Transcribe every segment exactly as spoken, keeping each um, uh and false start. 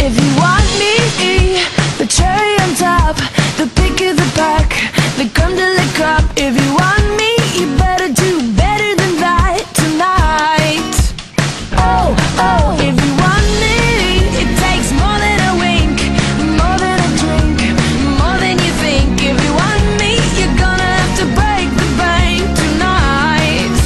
If you want me, the cherry on top, the pick of the pack, the creme de la crop. If you want me, you better do better than that tonight. Oh, oh, if you want me, it takes more than a wink, more than a drink, more than you think. If you want me, you're gonna have to break the bank tonight.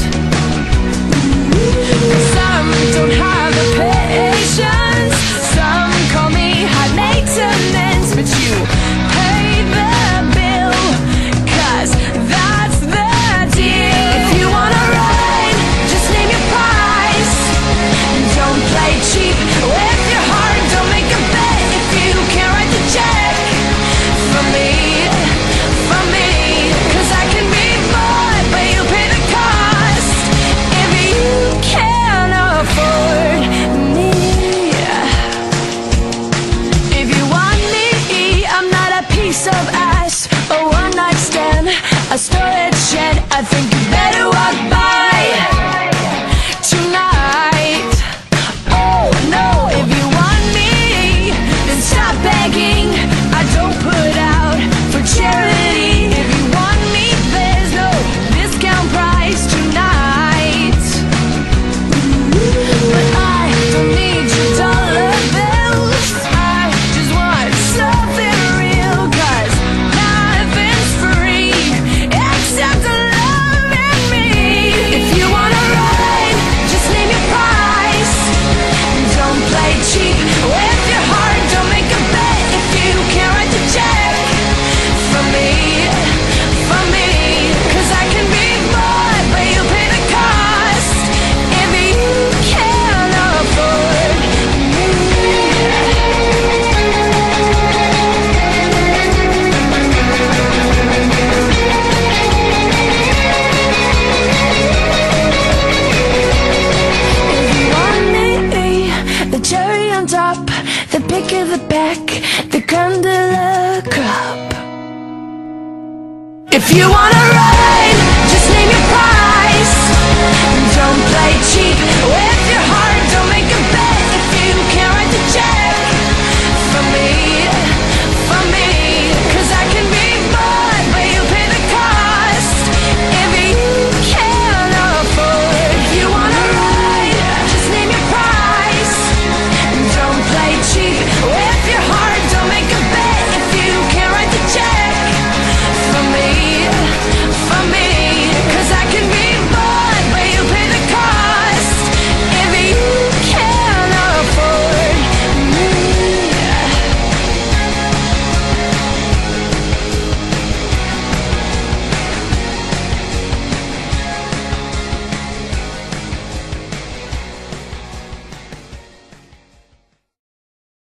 Some don't have the patience, some call me high maintenance, but you pay the bill, cause that's the deal. If you wanna ride, just name your price. Don't play cheap with your heart, don't make a bet if you can't write the check for me, for me. Cause I can be bought, but you pay the cost if you can't afford me. If you want me, I'm not a piece of ass, a one night stand, a storage shed. I think you better walk by tonight. Oh no, if you want me, then stop begging. I don't put out for charity. If you want me, there's no discount price tonight. But I don't need your dollar bills, I just want something real. Cause nothing's free except loving me. If you wanna ride, just name your price. Don't play cheap with your heart, don't make a bet if you can't write the check for me, for me. Cause I can be bought, but you pay the cost if you can't afford me. If you want me, the cherry on top, the pick of the back, the creme de la crop. If you wanna ride, just name your price. Don't play cheap with your heart.